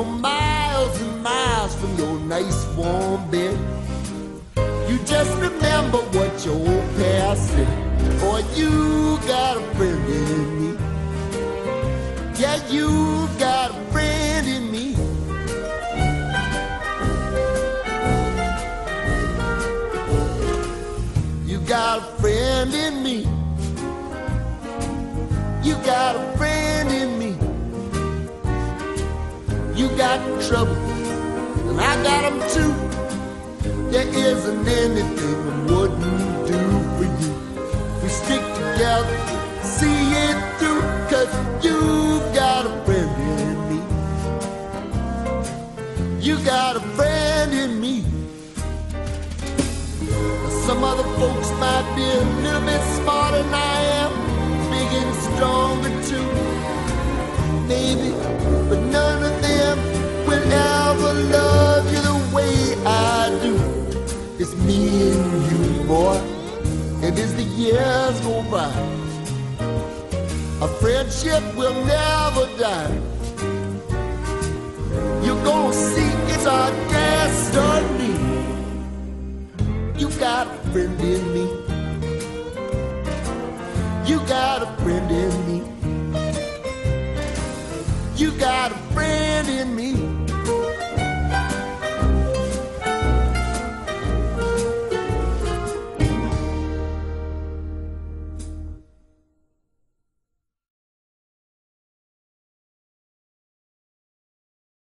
you're miles and miles from your nice warm bed. You just remember what your old past said. Boy, you got a friend in me. Yeah, you got a friend in me. You got a friend in me. You got a friend in me. You got trouble, and I got them too. There isn't anything I wouldn't do for you. We stick together, see it through, 'cause you got a friend in me. You got a friend in me. Some other folks might be a little bit smarter than I am, big and stronger too, maybe, but none of them will ever love you the way I do. It's me and you, boy, and as the years go by, our friendship will never die. You're gonna see it's our destiny. You got a friend in me. You got a friend in me. You got a friend in me.